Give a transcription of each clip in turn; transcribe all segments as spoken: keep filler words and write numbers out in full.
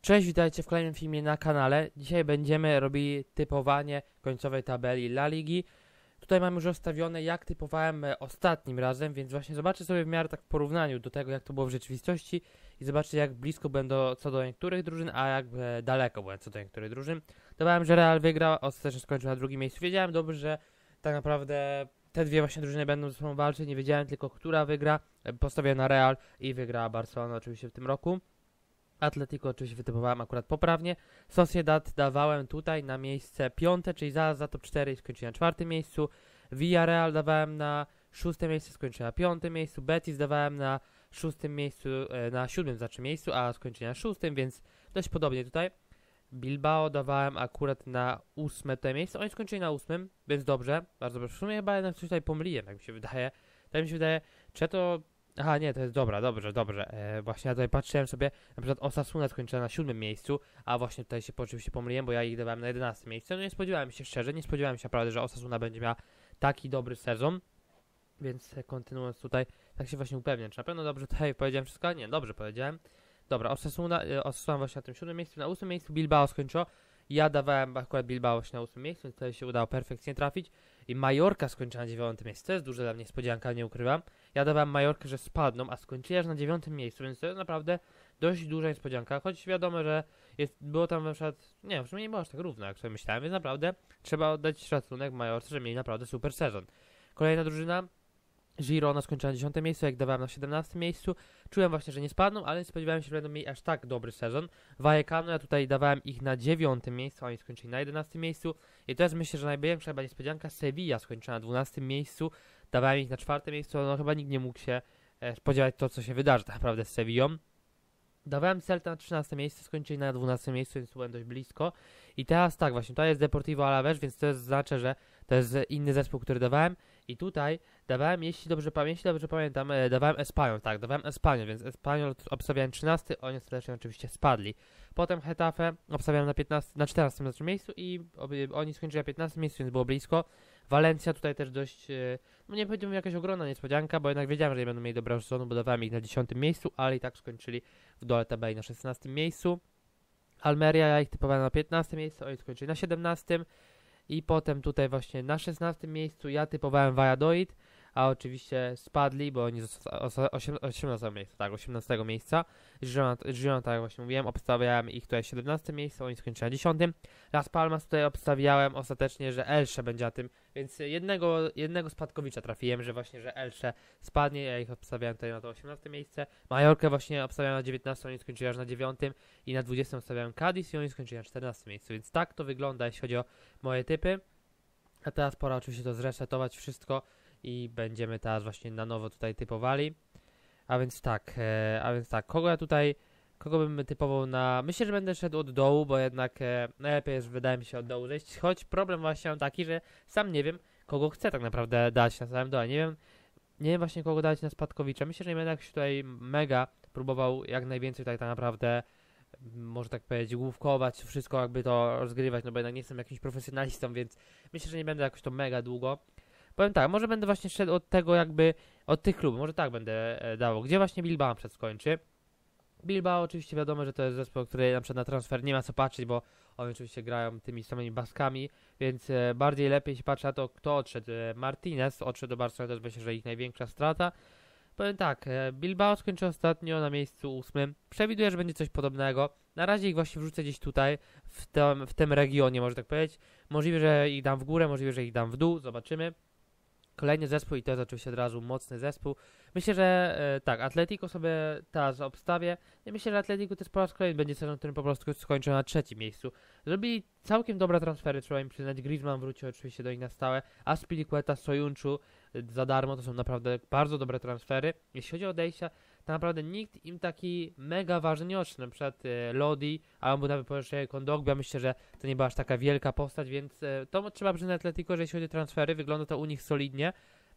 Cześć, witajcie w kolejnym filmie na kanale. Dzisiaj będziemy robili typowanie końcowej tabeli La Ligi. Tutaj mam już rozstawione, jak typowałem e, ostatnim razem, więc właśnie zobaczę sobie w miarę tak w porównaniu do tego, jak to było w rzeczywistości i zobaczę, jak blisko będę co do niektórych drużyn, a jak e, daleko byłem co do niektórych drużyn. Dawałem, że Real wygra, ostatecznie skończył na drugim miejscu. Wiedziałem dobrze, że tak naprawdę te dwie właśnie drużyny będą ze sobą walczyć, nie wiedziałem tylko, która wygra. E, Postawiłem na Real i wygrała Barcelona oczywiście w tym roku. Atletico oczywiście wytypowałem akurat poprawnie. Sociedad dawałem tutaj na miejsce piąte, czyli zaraz za top cztery i skończyłem na czwartym miejscu. Villarreal dawałem na szóste miejsce, skończyłem na piątym miejscu. Betis dawałem na szóstym miejscu, e, na siódmym znaczy miejscu, a skończyłem na szóstym, więc dość podobnie tutaj. Bilbao dawałem akurat na ósme tutaj miejsce. Oni skończyli na ósmym, więc dobrze, bardzo dobrze. W sumie chyba jednak coś tutaj pomyliłem, jak mi się wydaje. Tak mi się wydaje, czy to... Aha, nie, to jest dobra, dobrze, dobrze. E, właśnie ja tutaj patrzyłem sobie, na przykład Osasuna skończyła na siódmym miejscu, a właśnie tutaj się oczywiście pomyliłem, bo ja ich dawałem na jedenastym miejscu. No nie spodziewałem się szczerze, nie spodziewałem się naprawdę, że Osasuna będzie miała taki dobry sezon. Więc kontynuując tutaj, tak się właśnie upewniam, czy na pewno dobrze tutaj powiedziałem wszystko? Nie, dobrze powiedziałem. Dobra, Osasuna, e, Osasuna właśnie na tym siódmym miejscu, na ósmym miejscu Bilbao skończyło. Ja dawałem akurat Bilbao właśnie na ósmym miejscu, więc tutaj się udało perfekcyjnie trafić. I Majorka skończyła na dziewiątym miejscu, to jest duża dla mnie niespodzianka, nie ukrywam. Ja dawałem Majorkę, że spadną, a skończyli aż na dziewiątym miejscu, więc to jest naprawdę dość duża niespodzianka. Choć wiadomo, że jest, było tam na przykład, nie wiem, w sumie nie było aż tak równo, jak sobie myślałem, więc naprawdę trzeba oddać szacunek Majorce, że mieli naprawdę super sezon. Kolejna drużyna, Girona skończyła na dziesiątym miejscu, jak dawałem na siedemnastym miejscu. Czułem właśnie, że nie spadną, ale nie spodziewałem się, że będą mieli aż tak dobry sezon. Vallecano, ja tutaj dawałem ich na dziewiątym miejscu, a oni skończyli na jedenastym miejscu. I to jest, myślę, że największa chyba niespodzianka. Sevilla skończyła na dwunastym miejscu, dawałem ich na czwartym miejscu, no chyba nikt nie mógł się e, spodziewać to, co się wydarzy tak naprawdę z Sevillą. Dawałem Celta na trzynaste miejsce, skończyli na dwunastym miejscu, więc byłem dość blisko. I teraz tak właśnie, to jest Deportivo Alavés, więc to jest, znaczy, że to jest inny zespół, który dawałem. I tutaj dawałem, jeśli dobrze, pamię jeśli dobrze pamiętam, e, dawałem Espanyol, tak, dawałem Espanyol, więc Espanyol obstawiałem trzynasty, oni ostatecznie oczywiście spadli. Potem Getafe obstawiałem na piętnastym, na czternastym znaczy miejscu i ob, oni skończyli na piętnastym miejscu, więc było blisko. Valencia tutaj też dość, e, no nie powiedziałbym jakaś ogromna niespodzianka, bo jednak wiedziałem, że nie będą mieli dobrego sezonu, bo dawałem ich na dziesiątym miejscu, ale i tak skończyli w dole tabeli na szesnastym miejscu. Almeria, ja ich typowałem na piętnastym miejscu, oni skończyli na siedemnastym. I potem tutaj właśnie na szesnastym miejscu ja typowałem Valladolid, a oczywiście spadli, bo oni z osiemnastego miejsca, tak, osiemnastego miejsca. Girona, Girona, tak jak właśnie mówiłem, obstawiałem ich tutaj siedemnastym miejscu, oni skończyli na dziesiątym. Las Palmas tutaj obstawiałem ostatecznie, że Elche będzie na tym, więc jednego, jednego spadkowicza trafiłem, że właśnie, że Elche spadnie, ja ich obstawiałem tutaj na to osiemnaste miejsce. Majorkę właśnie obstawiałem na dziewiętnastym, oni skończyli aż na dziewiątym i na dwudziestym obstawiałem Cadiz i oni skończyli na czternastym miejscu, więc tak to wygląda, jeśli chodzi o moje typy. A teraz pora oczywiście to zresetować wszystko i będziemy teraz właśnie na nowo tutaj typowali. A więc tak, e, a więc tak, kogo ja tutaj, kogo bym typował na... Myślę, że będę szedł od dołu, bo jednak e, najlepiej jest, wydaje mi się, od dołu zejść. Choć problem właśnie mam taki, że sam nie wiem, kogo chcę tak naprawdę dać na samym dole. Nie wiem, nie wiem właśnie kogo dać na Spadkowicza. Myślę, że nie będę jakoś tutaj mega próbował jak najwięcej tutaj tak naprawdę, może tak powiedzieć, główkować, wszystko jakby to rozgrywać, no bo jednak nie jestem jakimś profesjonalistą, więc myślę, że nie będę jakoś to mega długo. Powiem tak, może będę właśnie szedł od tego jakby, od tych klubów, może tak będę e, dawał, gdzie właśnie Bilbao przed skończy. Bilbao oczywiście wiadomo, że to jest zespół, który na przykład na transfer nie ma co patrzeć, bo oni oczywiście grają tymi samymi Baskami, więc e, bardziej lepiej się patrzy na to, kto odszedł. E, Martinez odszedł do Barcelony, to jest myślę, że ich największa strata. Powiem tak, e, Bilbao skończy ostatnio na miejscu ósmym. Przewiduję, że będzie coś podobnego. Na razie ich właśnie wrzucę gdzieś tutaj, w tym, w tym regionie, można tak powiedzieć. Możliwe, że ich dam w górę, możliwe, że ich dam w dół, zobaczymy. Kolejny zespół i to jest oczywiście od razu mocny zespół. Myślę, że e, tak, Atletico sobie teraz obstawię. Ja myślę, że Atletico też po raz kolejny będzie sezon, który po prostu skończył na trzecim miejscu. Zrobili całkiem dobre transfery, trzeba im przyznać. Griezmann wrócił oczywiście do nich na stałe. Azpilicueta, Soyuncu e, za darmo, to są naprawdę bardzo dobre transfery. Jeśli chodzi o odejścia, to naprawdę nikt im taki mega ważny nie odszedł. Na przykład e, Lodi, albo nawet pożyczenie Kondogbia. Myślę, że to nie była aż taka wielka postać, więc e, to trzeba przyznać Atletico, że jeśli chodzi o transfery, wygląda to u nich solidnie.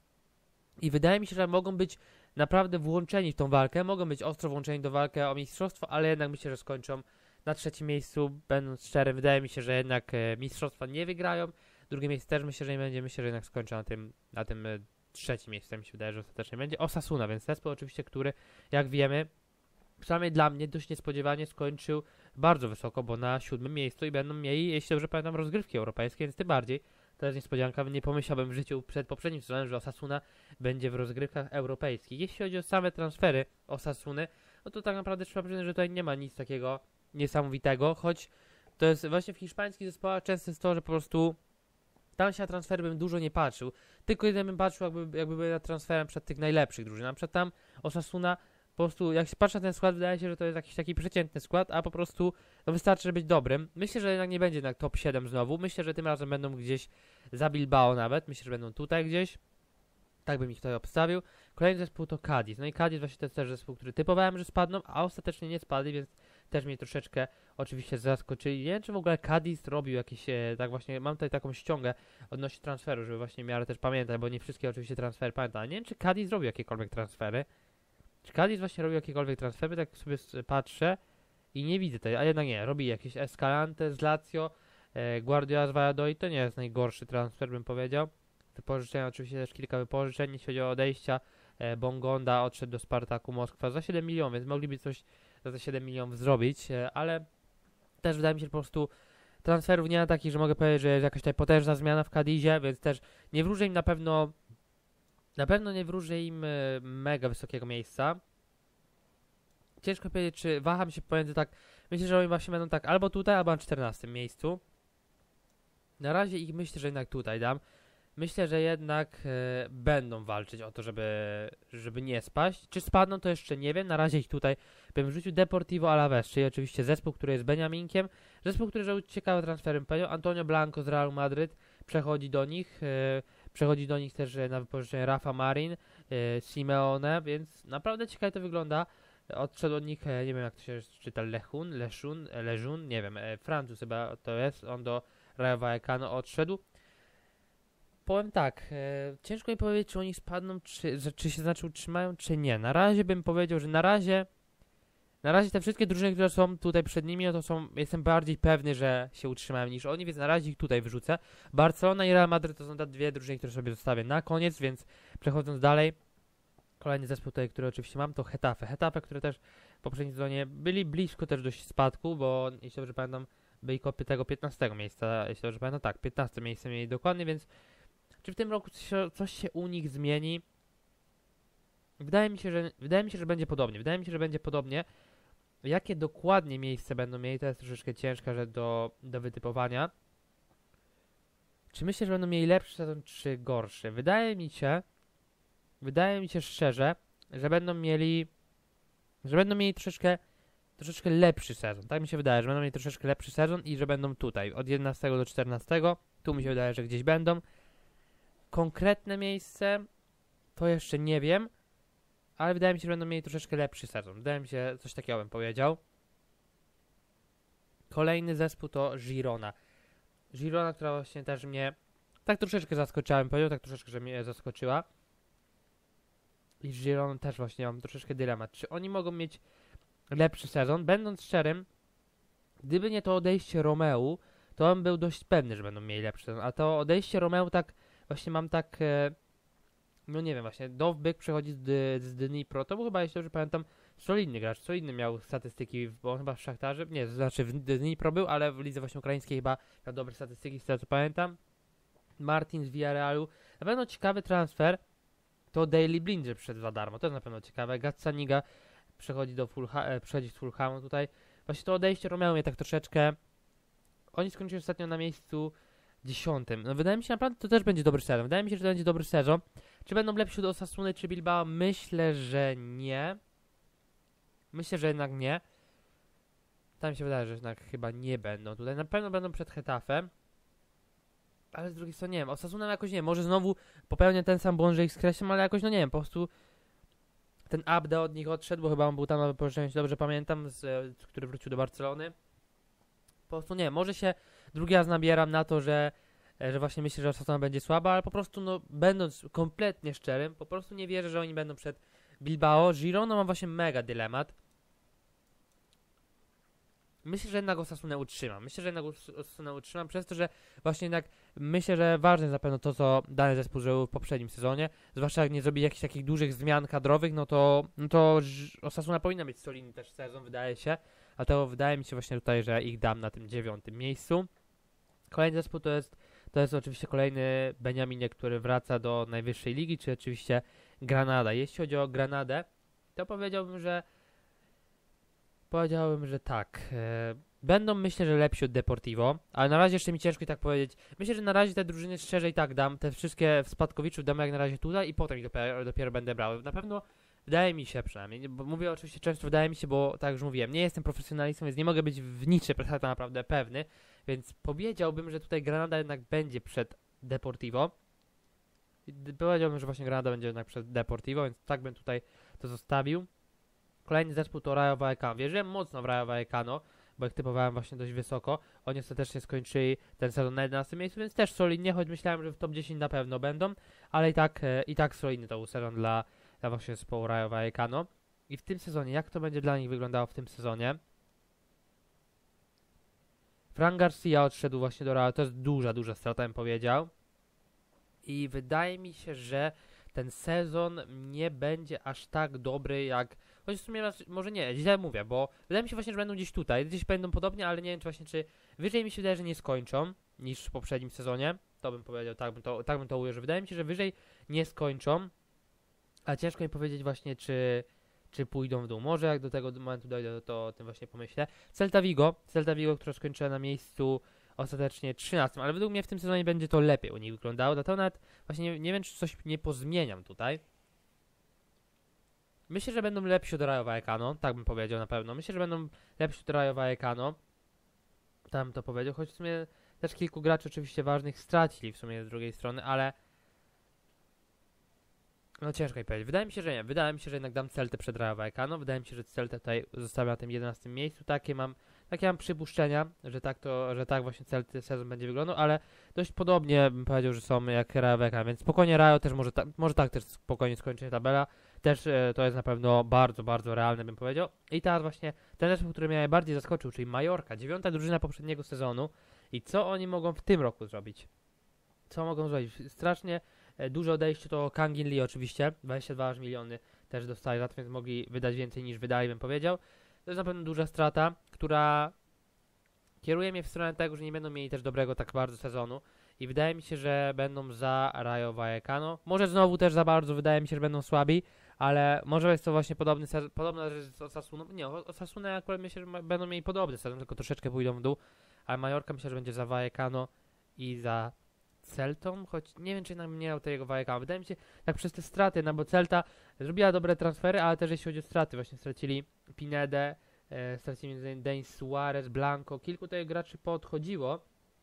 I wydaje mi się, że mogą być naprawdę włączeni w tą walkę, mogą być ostro włączeni do walki o mistrzostwo, ale jednak myślę, że skończą na trzecim miejscu, będąc szczery, wydaje mi się, że jednak e, mistrzostwa nie wygrają. Drugie miejsce też myślę, że nie będzie, myślę, że jednak skończą na tym, na tym e, trzecim miejscu, mi się wydaje, że ostatecznie będzie Osasuna, więc zespół oczywiście, który, jak wiemy, przynajmniej dla mnie dość niespodziewanie skończył bardzo wysoko, bo na siódmym miejscu i będą mieli, jeśli dobrze pamiętam, rozgrywki europejskie, więc tym bardziej. To jest niespodzianka, nie pomyślałbym w życiu przed poprzednim sezonem, że Osasuna będzie w rozgrywkach europejskich. Jeśli chodzi o same transfery Osasuny, no to tak naprawdę trzeba przyznać, że tutaj nie ma nic takiego niesamowitego, choć to jest właśnie w hiszpańskich zespołach często jest to, że po prostu tam się na transfery bym dużo nie patrzył, tylko jeden bym patrzył jakby, jakby były na transferem przed tych najlepszych drużyn. Na przykład tam Osasuna po prostu, jak się patrzy na ten skład, wydaje się, że to jest jakiś taki przeciętny skład, a po prostu no wystarczy, żeby być dobrym. Myślę, że jednak nie będzie jednak top siedem znowu. Myślę, że tym razem będą gdzieś za Bilbao nawet. Myślę, że będą tutaj gdzieś. Tak bym ich tutaj obstawił. Kolejny zespół to Cadiz. No i Cadiz właśnie to jest też zespół, który typowałem, że spadną, a ostatecznie nie spadli, więc też mnie troszeczkę oczywiście zaskoczyli. Nie wiem, czy w ogóle Cadiz robił jakieś, e, tak właśnie, mam tutaj taką ściągę odnośnie transferu, żeby właśnie w miarę też pamiętać, bo nie wszystkie oczywiście transfery pamiętam. Ale nie wiem, czy Cadiz robił jakiekolwiek transfery. Czy Cadiz właśnie robił jakiekolwiek transfery? Tak sobie patrzę i nie widzę tej, a jednak nie, robi jakieś Escalante z Lazio, e, Guardiola z Valladolid, to nie jest najgorszy transfer, bym powiedział. Wypożyczenia, oczywiście też kilka wypożyczeń, jeśli chodzi o odejścia, e, Bongonda odszedł do Spartaku Moskwa za siedem milionów, więc mogliby coś za te siedem milionów zrobić, e, ale też wydaje mi się, że po prostu transferów nie ma takich, że mogę powiedzieć, że jest jakaś tutaj potężna zmiana w Cadizie, więc też nie wróżę im na pewno Na pewno nie wróżę im e, mega wysokiego miejsca. Ciężko powiedzieć, czy waham się pomiędzy tak. Myślę, że oni właśnie będą tak albo tutaj, albo na czternastym miejscu. Na razie ich myślę, że jednak tutaj dam. Myślę, że jednak e, będą walczyć o to, żeby, żeby nie spaść. Czy spadną, to jeszcze nie wiem. Na razie ich tutaj bym wrzucił Deportivo Alaves, czyli oczywiście zespół, który jest Beniaminkiem. Zespół, który zrobił ciekawe transfery. Antonio Blanco z Realu Madryt przechodzi do nich. E, Przechodzi do nich też e, na wypożyczenie Rafa Marin, e, Simeone, więc naprawdę ciekawie to wygląda. Odszedł od nich, e, nie wiem jak to się czyta, Lechun, Leszun, e, Leżun, nie wiem, e, Francuz chyba to jest, on do Rayo Vallecano odszedł. Powiem tak, e, ciężko mi powiedzieć, czy oni spadną, czy, że, czy się znaczy utrzymają, czy nie. Na razie bym powiedział, że na razie Na razie te wszystkie drużyny, które są tutaj przed nimi, no to są, jestem bardziej pewny, że się utrzymają niż oni, więc na razie ich tutaj wyrzucę. Barcelona i Real Madrid to są te dwie drużyny, które sobie zostawię na koniec, więc przechodząc dalej, kolejny zespół tutaj, który oczywiście mam, to Getafe. Getafe, które też w poprzedniej sezonie byli blisko też dość spadku, bo jeśli dobrze pamiętam, byli kopy tego piętnastego miejsca, jeśli dobrze pamiętam, tak, piętnaste miejsce mieli dokładnie, więc czy w tym roku coś, coś się u nich zmieni? Wydaje mi się, że wydaje mi się, że będzie podobnie. Wydaje mi się, że będzie podobnie. Jakie dokładnie miejsce będą mieli, to jest troszeczkę ciężka rzecz do, do wytypowania. Czy myślę, że będą mieli lepszy sezon, czy gorszy? Wydaje mi się, wydaje mi się szczerze, że będą mieli, że będą mieli troszeczkę, troszeczkę lepszy sezon. Tak mi się wydaje, że będą mieli troszeczkę lepszy sezon i że będą tutaj, od jedenastego do czternastego. Tu mi się wydaje, że gdzieś będą. Konkretne miejsce, to jeszcze nie wiem. Ale wydaje mi się, że będą mieli troszeczkę lepszy sezon. Wydaje mi się, coś takiego bym powiedział. Kolejny zespół to Girona. Girona, która właśnie też mnie tak troszeczkę zaskoczyła, bym powiedział, tak troszeczkę, że mnie zaskoczyła. I z Gironą też właśnie mam troszeczkę dylemat. Czy oni mogą mieć lepszy sezon? Będąc szczerym, gdyby nie to odejście Romeu, to on był dość pewny, że będą mieli lepszy sezon. A to odejście Romeu tak właśnie mam tak... E, No nie wiem, właśnie Dovbyk przechodzi z, dy, z Dnipro, to był chyba, jeśli dobrze pamiętam, solidny gracz, solidny miał statystyki, bo on chyba w Szachtarze, nie, to znaczy w Dnipro był, ale w lidze właśnie ukraińskiej chyba miał dobre statystyki, z tego co pamiętam. Martin z Villarrealu, na pewno ciekawy transfer, to Daily Blind, że przyszedł za darmo, to jest na pewno ciekawe. Gazzaniga przechodzi do Fulha, e, przechodzi z Fulhamu tutaj, właśnie to odejście Romeo mnie tak troszeczkę, oni skończyli ostatnio na miejscu dziesiątym. No wydaje mi się naprawdę, to też będzie dobry sezon. Wydaje mi się, że to będzie dobry sezon. Czy będą lepsi od Osasuny czy Bilbao? Myślę, że nie. Myślę, że jednak nie. Tam się wydaje, że jednak chyba nie będą tutaj. Na pewno będą przed Getafem. Ale z drugiej strony nie wiem. Osasuna jakoś nie wiem. Może znowu popełnię ten sam błąd, że ich skreślam, ale jakoś no nie wiem. Po prostu ten Abde od nich odszedł, bo chyba on był tam na wypożyczeniu, jeśli dobrze pamiętam, z, z, który wrócił do Barcelony. Po prostu nie wiem. Może się drugi raz nabieram na to, że że właśnie myślę, że Osasuna będzie słaba, ale po prostu, no, będąc kompletnie szczerym, po prostu nie wierzę, że oni będą przed Bilbao. Girona ma właśnie mega dylemat. myślę, że jednak Osasunę utrzymam. Myślę, że jednak Os- Osasunę utrzymam przez to, że właśnie jednak myślę, że ważne jest na pewno to, co dany zespół zrobił w poprzednim sezonie. Zwłaszcza jak nie zrobi jakichś takich dużych zmian kadrowych, no to, no to ż- Osasuna powinna mieć solidny też sezon, wydaje się. A to wydaje mi się właśnie tutaj, że ich dam na tym dziewiątym miejscu. Kolejny zespół to jest, to jest oczywiście kolejny Beniaminie, który wraca do najwyższej ligi, czy oczywiście Granada. Jeśli chodzi o Granadę, to powiedziałbym, że powiedziałbym, że tak. E, będą myślę, że lepsi od Deportivo, ale na razie jeszcze mi ciężko i tak powiedzieć. Myślę, że na razie te drużyny szczerze i tak dam. Te wszystkie w spadkowiczów dam jak na razie tutaj i potem ich dopiero, dopiero będę brał. Na pewno wydaje mi się przynajmniej, nie- bo mówię oczywiście często wydaje mi się, bo tak jak już mówiłem, nie jestem profesjonalistą, więc nie mogę być w niczym tak naprawdę pewny, więc powiedziałbym, że tutaj Granada jednak będzie przed Deportivo. I d- Powiedziałbym, że właśnie Granada będzie jednak przed Deportivo, więc tak bym tutaj to zostawił. Kolejny zespół to Rayo Vallecano. Wierzyłem mocno w Rayo Vallecano, bo ich typowałem właśnie dość wysoko. Oni ostatecznie skończyli ten sezon na jedenastym miejscu, więc też solidnie, choć myślałem, że w top dziesięć na pewno będą, ale i tak, e, i tak solidny to był sezon dla, dla właśnie zespołu Rayo Vallecano. I w tym sezonie, jak to będzie dla nich wyglądało w tym sezonie? Fran Garcia odszedł właśnie do Rayo, to jest duża, duża strata, bym powiedział. I wydaje mi się, że ten sezon nie będzie aż tak dobry jak... Choć w sumie raz, może nie, źle mówię, bo wydaje mi się właśnie, że będą gdzieś tutaj, gdzieś będą podobnie, ale nie wiem czy właśnie czy... Wyżej mi się wydaje, że nie skończą niż w poprzednim sezonie. To bym powiedział, tak bym to, tak bym to ujął, że wydaje mi się, że wyżej nie skończą. Ale ciężko mi powiedzieć właśnie, czy, czy pójdą w dół. Może jak do tego momentu dojdę, to, to o tym właśnie pomyślę. Celta Vigo, Celta Vigo, która skończyła na miejscu ostatecznie trzynastym, ale według mnie w tym sezonie będzie to lepiej u nich wyglądało. Dlatego nawet właśnie nie, nie wiem, czy coś nie pozmieniam tutaj. Myślę, że będą lepsi od Rayo Vallecano, tak bym powiedział na pewno. Myślę, że będą lepsi od Rayo Vallecano. Tak bym to powiedział, choć w sumie też kilku graczy oczywiście ważnych stracili w sumie z drugiej strony, ale no ciężko mi powiedzieć. Wydaje mi się, że nie. Wydaje mi się, że jednak dam Celtę przed Rayo Vallecano. Wydaje mi się, że Celtę tutaj zostawiam na tym jedenastym miejscu. Takie mam, takie mam przypuszczenia, że tak to, że tak właśnie Celty sezon będzie wyglądał, ale dość podobnie bym powiedział, że są jak Rayo Vallecano, więc spokojnie Rayo też może, ta, może tak też spokojnie skończy tabela. Też e, to jest na pewno bardzo, bardzo realne bym powiedział. I teraz właśnie ten zespół, który mnie najbardziej zaskoczył, czyli Majorka, dziewiąta drużyna poprzedniego sezonu. I co oni mogą w tym roku zrobić? Co mogą zrobić? Strasznie e, duże odejście to Kangin Lee oczywiście, dwadzieścia dwa aż miliony też dostali za to, więc mogli wydać więcej niż wydali, bym powiedział. To jest na pewno duża strata, która kieruje mnie w stronę tego, że nie będą mieli też dobrego tak bardzo sezonu i wydaje mi się, że będą za Rayo Vallecano. Może znowu też za bardzo, wydaje mi się, że będą słabi, ale może jest to właśnie podobny sezon, podobna rzecz z Osasuną. Nie, o- Osasuna akurat myślę, że ma, będą mieli podobny sezon, tylko troszeczkę pójdą w dół, ale Majorka myślę, że będzie za Vallecano i za Celtą, choć nie wiem, czy nam nie dał tego Vallecano. Wydaje mi się, tak przez te straty, no bo Celta zrobiła dobre transfery, ale też jeśli chodzi o straty, właśnie stracili Pinedę, e, stracili między innymi Denis Suarez, Blanco, kilku tych graczy podchodziło,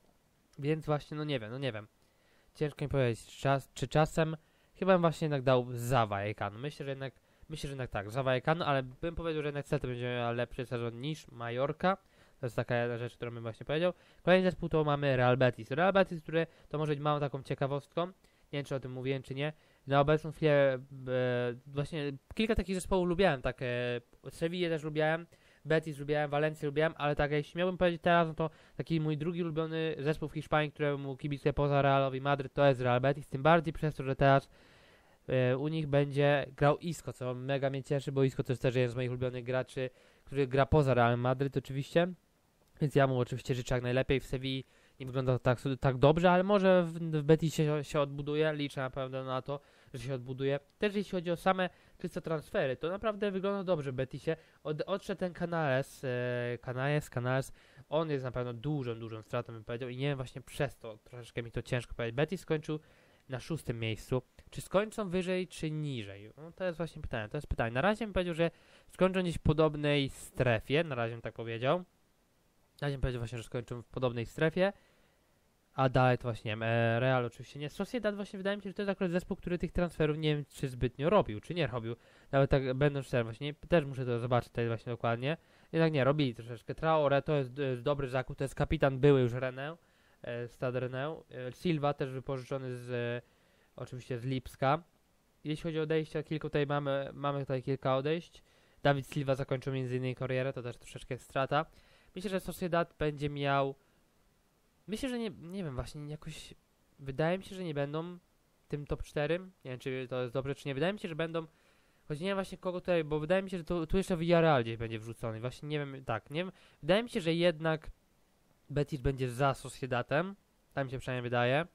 więc właśnie, no nie wiem, no nie wiem. Ciężko mi powiedzieć, czy, czas, czy czasem, chyba bym właśnie jednak dał za Vallecano. Myślę, że jednak, myślę, że jednak tak, za Vallecano, ale bym powiedział, że jednak Celta będzie miała lepszy sezon niż Majorka. To jest taka jedna rzecz, którą bym właśnie powiedział. Kolejny zespół to mamy Real Betis. Real Betis, który to może być małą taką ciekawostką. Nie wiem, czy o tym mówiłem, czy nie. Na obecną chwilę e, właśnie kilka takich zespołów lubiałem. Tak, e, Sevillę też lubiałem, Betis lubiałem, Valencję lubiałem, ale tak, jeśli miałbym powiedzieć teraz, no to taki mój drugi ulubiony zespół w Hiszpanii, któremu kibicuję poza Realowi Madryt, to jest Real Betis. Tym bardziej przez to, że teraz e, u nich będzie grał Isco, co mega mnie cieszy, bo Isco to jest też jeden z moich ulubionych graczy, który gra poza Realem Madryt oczywiście. Więc ja mu oczywiście życzę jak najlepiej. W Sewilli nie wygląda to tak, tak dobrze, ale może w, w Betisie się, się odbuduje. Liczę na pewno na to, że się odbuduje. Też jeśli chodzi o same czysto transfery, to naprawdę wygląda dobrze w Betisie. Od, odszedł ten Canales, e, Canales, Canales. On jest na pewno dużą, dużą stratą, bym powiedział. I nie wiem, właśnie przez to troszeczkę mi to ciężko powiedzieć. Betis skończył na szóstym miejscu. Czy skończą wyżej, czy niżej? No, to jest właśnie pytanie. To jest pytanie. Na razie bym powiedział, że skończą gdzieś w podobnej strefie. Na razie bym tak powiedział. Na razie bym powiedział właśnie, że skończą w podobnej strefie. A dalej to właśnie, nie wiem, e, Real oczywiście nie. Sociedad właśnie wydaje mi się, że to jest akurat zespół, który tych transferów nie wiem, czy zbytnio robił, czy nie robił. Nawet tak będą szczery, właśnie też muszę to zobaczyć tutaj właśnie dokładnie. Jednak nie, robili troszeczkę. Traore to jest, jest dobry zakup, to jest kapitan były już Renę, e, Stade Renę. E, Silva też wypożyczony z, e, oczywiście z Lipska. Jeśli chodzi o odejścia, kilku tutaj mamy, mamy tutaj kilka odejść. Dawid Silva zakończył między innymi karierę, to też troszeczkę strata. Myślę, że Sociedad będzie miał... Myślę, że nie, nie wiem, właśnie jakoś... Wydaje mi się, że nie będą tym top cztery. Nie wiem, czy to jest dobrze, czy nie. Wydaje mi się, że będą... Choć nie wiem właśnie kogo tutaj, bo wydaje mi się, że tu, tu jeszcze Villarreal gdzieś będzie wrzucony. Właśnie nie wiem, tak, nie wiem. Wydaje mi się, że jednak Betis będzie za Sociedatem. Tak mi się przynajmniej wydaje.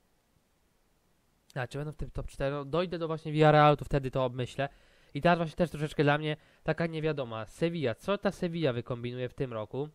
A, czy będą w tym top cztery? No, dojdę do właśnie Villarreal, to wtedy to obmyślę. I teraz właśnie też troszeczkę dla mnie taka niewiadoma. Sevilla. Co ta Sevilla wykombinuje w tym roku?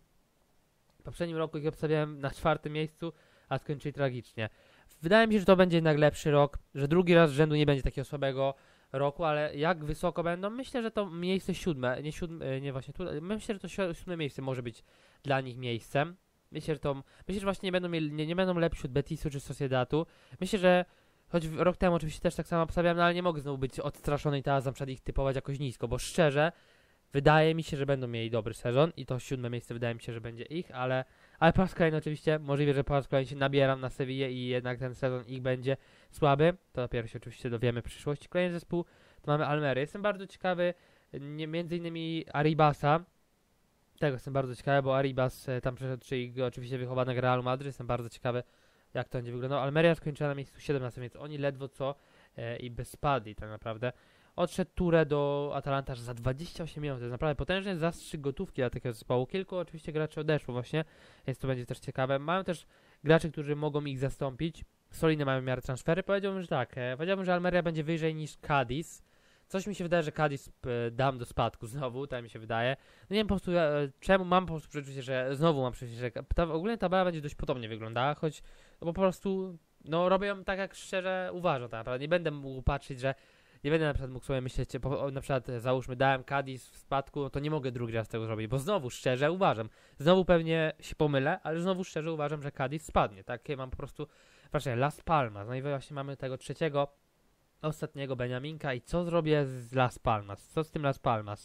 W poprzednim roku ich obstawiałem na czwartym miejscu, a skończyli tragicznie. Wydaje mi się, że to będzie jednak lepszy rok, że drugi raz z rzędu nie będzie takiego słabego roku, ale jak wysoko będą? Myślę, że to miejsce siódme, nie siódme, nie właśnie tu, myślę, że to siódme miejsce może być dla nich miejscem. Myślę, że to, myślę, że właśnie nie będą mieli, nie, nie będą lepsi od Betisu czy Sociedadu. Myślę, że choć rok temu oczywiście też tak samo obstawiałem, no ale nie mogę znowu być odstraszony i teraz na przykład ich typować jakoś nisko, bo szczerze wydaje mi się, że będą mieli dobry sezon i to siódme miejsce wydaje mi się, że będzie ich, ale, ale po raz kolejny oczywiście możliwe, że po raz kolejny się nabieram na Sevillę i jednak ten sezon ich będzie słaby. To dopiero się oczywiście dowiemy w przyszłości. Kolejny zespół to mamy Almery. Jestem bardzo ciekawy nie, między innymi Arribasa. Tego jestem bardzo ciekawy, bo Arribas e, tam przeszedł, czyli oczywiście wychowanek Realu Madryt. Jestem bardzo ciekawy, jak to będzie wyglądało. Almeria skończyła na miejscu siedemnastym, więc oni ledwo co e, i bez spadli tak naprawdę. Odszedł Touré do Atalanta za dwadzieścia osiem milionów. To jest naprawdę potężny zastrzyk gotówki dla takiego zespołu. Kilku oczywiście graczy odeszło właśnie, więc to będzie też ciekawe. Mają też graczy, którzy mogą ich zastąpić. Solidne mają w miarę transfery. Powiedziałbym, że tak. E, powiedziałbym, że Almeria będzie wyżej niż Cadiz. Coś mi się wydaje, że Cadiz e, dam do spadku znowu, tak mi się wydaje. No nie wiem po prostu e, czemu, mam po prostu przeczucie, że znowu mam przeczucie, że ta, ogólnie tabela będzie dość podobnie wyglądała, choć no bo po prostu no robią tak, jak szczerze uważam tak naprawdę. Nie będę mógł patrzeć, że nie będę na przykład mógł sobie myśleć, po, na przykład załóżmy dałem Cadiz w spadku, no to nie mogę drugi raz tego zrobić, bo znowu szczerze uważam, znowu pewnie się pomylę, ale znowu szczerze uważam, że Cadiz spadnie, takie mam po prostu, patrzcie, Las Palmas, no i właśnie mamy tego trzeciego, ostatniego Beniaminka i co zrobię z Las Palmas, co z tym Las Palmas?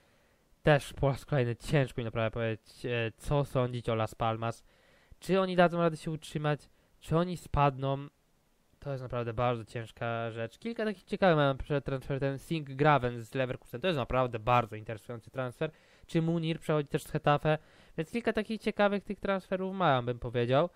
Też po raz kolejny ciężko mi naprawdę powiedzieć, e, co sądzić o Las Palmas, czy oni dadzą radę się utrzymać, czy oni spadną. To jest naprawdę bardzo ciężka rzecz. Kilka takich ciekawych mam przed transfer, ten Sink Graven z Leverkusen. To jest naprawdę bardzo interesujący transfer. Czy Munir przechodzi też z Getafe. Więc kilka takich ciekawych tych transferów mam, bym powiedział.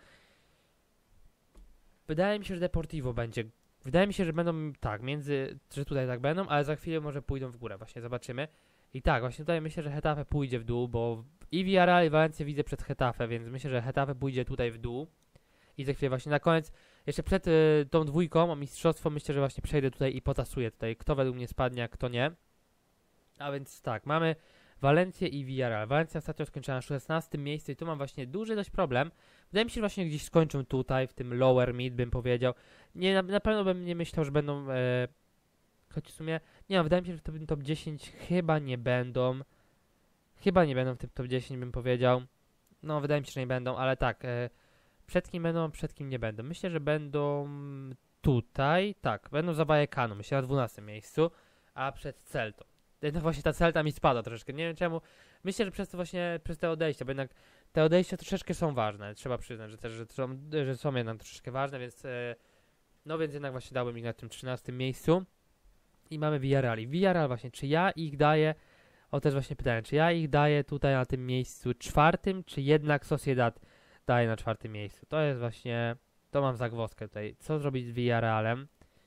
Wydaje mi się, że Deportivo będzie. Wydaje mi się, że będą tak, między, że tutaj tak będą, ale za chwilę może pójdą w górę. Właśnie zobaczymy. I tak, właśnie tutaj myślę, że Getafe pójdzie w dół, bo i Villarreal i Valencję widzę przed Getafe, więc myślę, że Getafe pójdzie tutaj w dół. I za chwilę właśnie na koniec, jeszcze przed y, tą dwójką o mistrzostwo, myślę, że właśnie przejdę tutaj i potasuję tutaj, kto według mnie spadnie, a kto nie. A więc tak, mamy Valencję i Villarreal. Valencja ostatnio skończyła na szesnastym miejscu i tu mam właśnie duży dość problem. Wydaje mi się, że właśnie gdzieś skończą tutaj, w tym lower mid, bym powiedział. Nie, na, na pewno bym nie myślał, że będą, e, choć w sumie, nie wiem, wydaje mi się, że w tym top dziesięć chyba nie będą. Chyba nie będą w tym top dziesięć, bym powiedział. No, wydaje mi się, że nie będą, ale tak, e, przed kim będą, przed kim nie będą. Myślę, że będą tutaj, tak, będą za Vallecano, myślę na dwunastym miejscu, a przed Celtą. No właśnie ta Celta mi spada troszeczkę, nie wiem czemu. Myślę, że przez to właśnie, przez te odejścia, bo jednak te odejścia troszeczkę są ważne, trzeba przyznać, że też, że są, że są jednak troszeczkę ważne, więc e, no więc jednak właśnie dałem ich na tym trzynastym miejscu. I mamy Villarreal. I Villarreal właśnie, czy ja ich daję, o też właśnie pytanie, czy ja ich daję tutaj na tym miejscu czwartym, czy jednak Sociedad daje na czwartym miejscu. To jest właśnie, to mam zagwozdkę tutaj. Co zrobić z Villarrealem?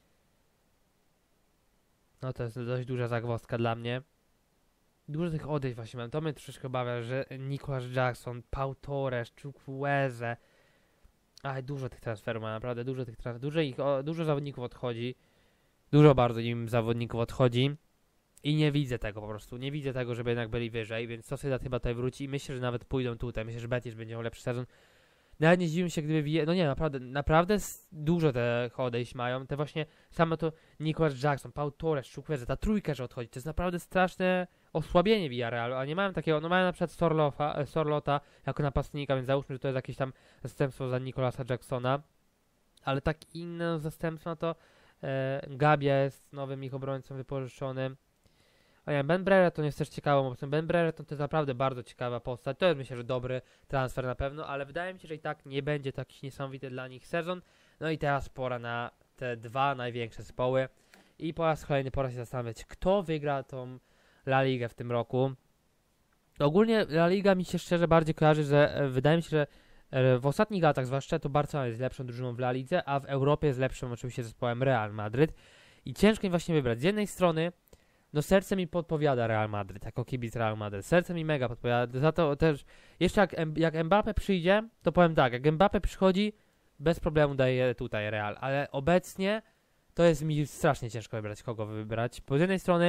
No to jest dość duża zagwozdka dla mnie. Dużo tych odejść właśnie mam. To mnie troszeczkę obawia, że Nicolas Jackson, Pau Torres, Chukwueze. Aj, dużo tych transferów ma, naprawdę dużo tych transferów. Dużo, ich, o, dużo zawodników odchodzi. Dużo bardzo im zawodników odchodzi. I nie widzę tego po prostu. Nie widzę tego, żeby jednak byli wyżej, więc Sociedad chyba tutaj wróci i myślę, że nawet pójdą tutaj. Myślę, że Betis będzie miał lepszy sezon. Nawet nie zdziwiłem się, gdyby wie... No nie, naprawdę, naprawdę dużo te odejść mają. Te właśnie, samo to Nicolas Jackson, Pau Torres, Chukwueze, ta trójka, że odchodzi. To jest naprawdę straszne osłabienie Villarrealu, a nie mają takiego, no mają na przykład Sorlofa, Sorlota jako napastnika, więc załóżmy, że to jest jakieś tam zastępstwo za Nicolasa Jacksona. Ale tak inne zastępstwo, no to e, Gabia jest nowym ich obrońcą wypożyczonym. A nie, Ben Brereton jest też ciekawą opcją. Ben Brereton to jest naprawdę bardzo ciekawa postać. To jest myślę, że dobry transfer na pewno, ale wydaje mi się, że i tak nie będzie taki niesamowity dla nich sezon. No i teraz pora na te dwa największe zespoły. I po raz kolejny pora się zastanawiać, kto wygra tą La Ligę w tym roku. Ogólnie La Liga mi się szczerze bardziej kojarzy, że e, wydaje mi się, że e, w ostatnich latach zwłaszcza to Barcelona jest lepszą drużyną w La Lidze, a w Europie jest lepszym oczywiście zespołem Real Madryt. I ciężko mi właśnie wybrać. Z jednej strony, no serce mi podpowiada Real Madryt, jako kibic Real Madryt. Serce mi mega podpowiada. Za to też, jeszcze jak, Em- jak Mbappé przyjdzie, to powiem tak, jak Mbappé przychodzi, bez problemu daje tutaj Real, ale obecnie to jest mi strasznie ciężko wybrać, kogo wybrać. Bo z jednej strony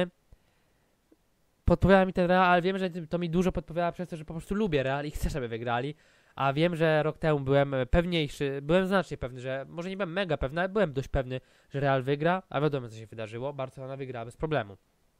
podpowiada mi ten Real, ale wiem, że to mi dużo podpowiada przez to, że po prostu lubię Real i chcę, żeby wygrali. A wiem, że rok temu byłem pewniejszy, byłem znacznie pewny, że może nie byłem mega pewny, ale byłem dość pewny, że Real wygra, a wiadomo co się wydarzyło, Barcelona wygrała bez problemu.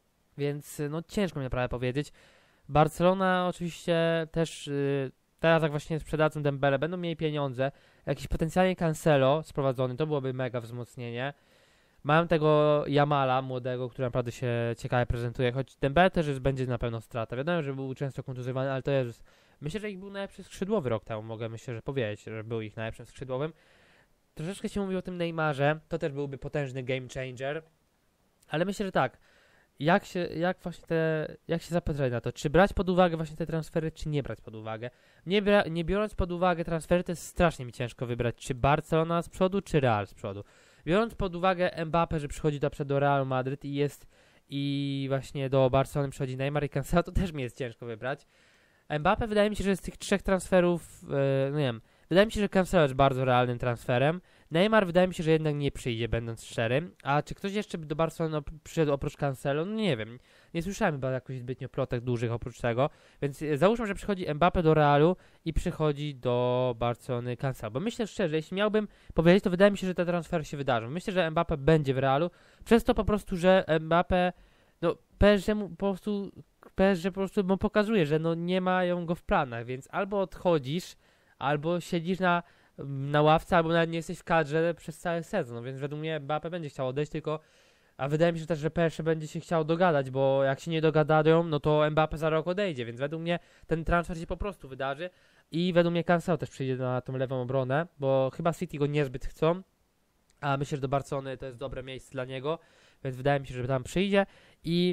Więc no ciężko mi naprawdę powiedzieć. Barcelona oczywiście też yy, teraz jak właśnie sprzedadzą Dembele, będą mieli pieniądze, jakiś potencjalnie Cancelo sprowadzony, to byłoby mega wzmocnienie. Mają tego Jamala młodego, który naprawdę się ciekawie prezentuje, choć Dembele też jest, będzie na pewno strata. Wiadomo, że był często kontuzjowany, ale to jest... Myślę, że ich był najlepszy skrzydłowy rok temu, mogę myślę, że powiedzieć, że był ich najlepszym skrzydłowym. Troszeczkę się mówi o tym Neymarze, to też byłby potężny game changer, ale myślę, że tak, jak się, jak właśnie te, jak się zapatrzeć na to, czy brać pod uwagę właśnie te transfery, czy nie brać pod uwagę. Nie, bra, nie biorąc pod uwagę transfery, to jest strasznie mi ciężko wybrać, czy Barcelona z przodu, czy Real z przodu. Biorąc pod uwagę Mbappé, że przychodzi do przodu do Realu Madryt i jest, i właśnie do Barcelony przychodzi Neymar i Cancelo, to też mi jest ciężko wybrać. Mbappé wydaje mi się, że z tych trzech transferów, yy, no nie wiem, wydaje mi się, że Cancelo jest bardzo realnym transferem. Neymar wydaje mi się, że jednak nie przyjdzie, będąc szczerym. A czy ktoś jeszcze do Barcelony przyszedł oprócz Cancelo? No nie wiem. Nie słyszałem chyba jakoś zbytnio plotek dużych oprócz tego. Więc załóżmy, że przychodzi Mbappé do Realu i przychodzi do Barcelony Cancelo. Bo myślę szczerze, jeśli miałbym powiedzieć, to wydaje mi się, że te transfery się wydarzą. Myślę, że Mbappé będzie w Realu. Przez to po prostu, że Mbappé, no P S G mu po prostu, P S G po prostu mu pokazuje, że no nie mają go w planach. Więc albo odchodzisz, albo siedzisz na na ławce, albo nawet nie jesteś w kadrze przez cały sezon, no więc według mnie Mbappé będzie chciał odejść, tylko a wydaje mi się też, że P S G będzie się chciał dogadać, bo jak się nie dogadają, no to Mbappé za rok odejdzie, więc według mnie ten transfer się po prostu wydarzy i według mnie Cancelo też przyjdzie na tą lewą obronę, bo chyba City go niezbyt chcą, a myślę, że do Barcelony to jest dobre miejsce dla niego, więc wydaje mi się, że tam przyjdzie i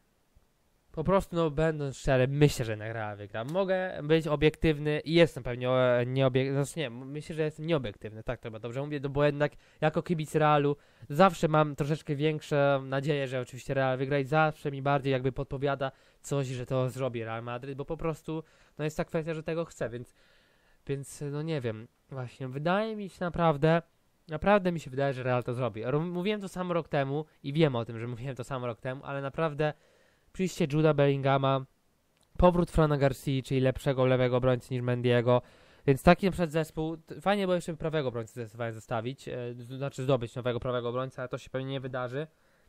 po prostu, no będąc szczery, myślę, że jednak Real wygra. Mogę być obiektywny i jestem pewnie nieobiektywny, znaczy nie, myślę, że jestem nieobiektywny, tak to chyba dobrze mówię, no bo jednak jako kibic Realu zawsze mam troszeczkę większą nadzieję, że oczywiście Real wygra i zawsze mi bardziej jakby podpowiada coś, że to zrobi Real Madryt, bo po prostu, no jest ta kwestia, że tego chcę, więc, więc no nie wiem, właśnie, wydaje mi się naprawdę, naprawdę mi się wydaje, że Real to zrobi. Mówiłem to sam rok temu i wiem o tym, że mówiłem to sam rok temu, ale naprawdę przyjście Juda Bellinghama, powrót Frana Garcia, czyli lepszego lewego obrońcy niż Mendiego, więc taki na przykład zespół, fajnie było jeszcze prawego obrońcę zdecydowałem zostawić, e, znaczy zdobyć nowego prawego obrońca, ale to się pewnie nie wydarzy.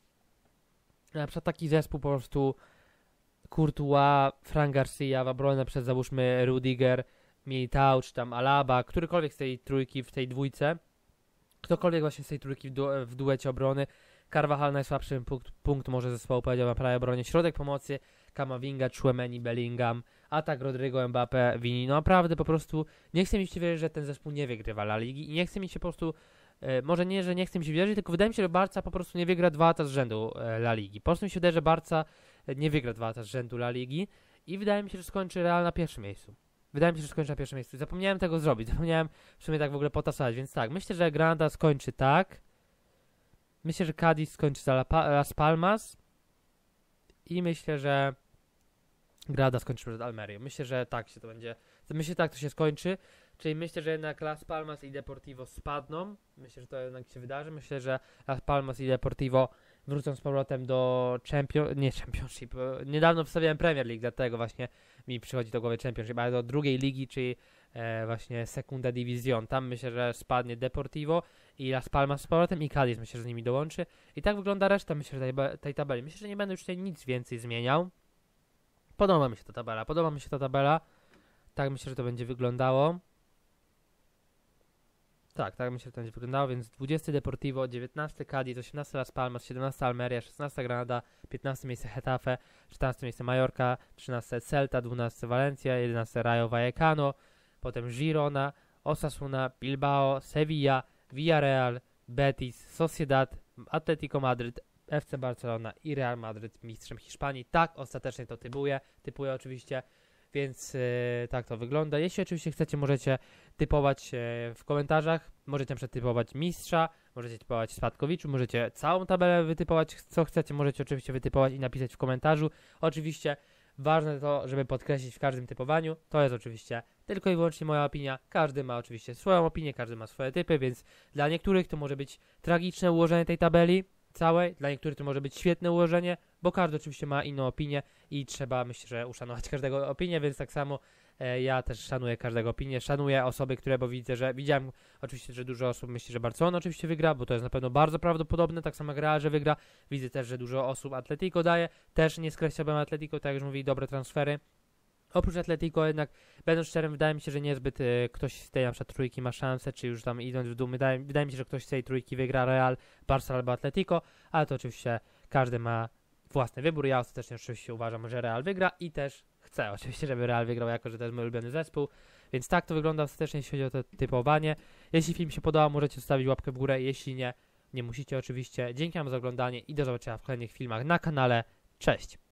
Na przykład taki zespół po prostu Courtois, Fran Garcia, w obronie przez załóżmy Rudiger, Militao czy tam Alaba, którykolwiek z tej trójki w tej dwójce, ktokolwiek właśnie z tej trójki w, du w duecie obrony. Carvajal najsłabszy punkt, punkt może zespołu powiedział na prawej obronie. Środek pomocy Camavinga, Tchouaméni, Bellingham, atak Rodrigo, Mbappé, Vini. No naprawdę po prostu nie chcę mi się wierzyć, że ten zespół nie wygrywa La Ligi i nie chce mi się po prostu, e, może nie, że nie chce mi się wierzyć, tylko wydaje mi się, że Barca po prostu nie wygra dwa lata z rzędu e, La Ligi. Po prostu mi się wydaje, że Barca nie wygra dwa lata z rzędu La Ligi i wydaje mi się, że skończy Real na pierwszym miejscu. Wydaje mi się, że skończy na pierwszym miejscu. Zapomniałem tego zrobić, zapomniałem w sumie tak w ogóle potasować, więc tak, myślę, że Granada skończy tak. Myślę, że Cadiz skończy za Las Palmas i myślę, że Granada skończy przed Almerią. Myślę, że tak się to będzie. Myślę, że tak to się skończy. Czyli myślę, że jednak Las Palmas i Deportivo spadną. Myślę, że to jednak się wydarzy. Myślę, że Las Palmas i Deportivo wrócą z powrotem do Champion... Nie Championship. Niedawno wstawiałem Premier League, dlatego właśnie mi przychodzi do głowy Championship, ale do drugiej ligi, czyli e, właśnie Segunda División. Tam myślę, że spadnie Deportivo i Las Palmas z powrotem i Cadiz myślę, że z nimi dołączy. I tak wygląda reszta, myślę, że tej, tej tabeli. Myślę, że nie będę już tutaj nic więcej zmieniał. Podoba mi się ta tabela, podoba mi się ta tabela. Tak myślę, że to będzie wyglądało. Tak, tak myślę, że to będzie wyglądało, więc dwudziesty Deportivo, dziewiętnasty Cadiz, osiemnasty Las Palmas, siedemnasty Almeria, szesnaste Granada, piętnaste miejsce Getafe, czternaste miejsce Mallorca, trzynaste Celta, dwunaste Valencia, jedenaste Rayo Vallecano, potem Girona, Osasuna, Bilbao, Sevilla, Villarreal, Betis, Sociedad, Atletico Madryt, F C Barcelona i Real Madryt mistrzem Hiszpanii. Tak, ostatecznie to typuję. Typuję oczywiście więc yy, tak to wygląda. Jeśli oczywiście chcecie, możecie typować yy, w komentarzach, możecie na przykład typować mistrza, możecie typować spadkowiczów, możecie całą tabelę wytypować, co chcecie, możecie oczywiście wytypować i napisać w komentarzu. Oczywiście ważne to, żeby podkreślić w każdym typowaniu, to jest oczywiście tylko i wyłącznie moja opinia, każdy ma oczywiście swoją opinię, każdy ma swoje typy, więc dla niektórych to może być tragiczne ułożenie tej tabeli całej, dla niektórych to może być świetne ułożenie, bo każdy oczywiście ma inną opinię i trzeba, myślę, że uszanować każdego opinię, więc tak samo e, ja też szanuję każdego opinię, szanuję osoby, które, bo widzę, że widziałem oczywiście, że dużo osób myśli, że Barcelona oczywiście wygra, bo to jest na pewno bardzo prawdopodobne, tak samo jak Real, że wygra. Widzę też, że dużo osób Atletico daje, też nie skreślałbym Atletico, tak jak już mówili, dobre transfery. Oprócz Atletico jednak, będąc szczerym, wydaje mi się, że niezbyt y, ktoś z tej na przykład trójki ma szansę, czy już tam idąc w dół, wydaje, wydaje mi się, że ktoś z tej trójki wygra Real, Barca albo Atletico, ale to oczywiście każdy ma własny wybór. Ja ostatecznie oczywiście uważam, że Real wygra i też chcę oczywiście, żeby Real wygrał, jako że to jest mój ulubiony zespół, więc tak to wygląda ostatecznie, jeśli chodzi o to typowanie. Jeśli film się podobał, możecie zostawić łapkę w górę, jeśli nie, nie musicie oczywiście. Dzięki wam za oglądanie i do zobaczenia w kolejnych filmach na kanale. Cześć!